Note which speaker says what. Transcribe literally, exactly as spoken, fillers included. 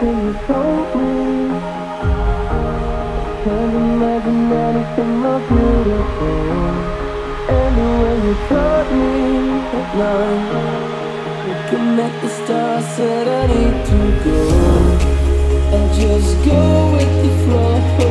Speaker 1: way you told me. Can't imagine anything more beautiful. And the way you taught me at night, looking at the stars, said I need to go and just go with the flow.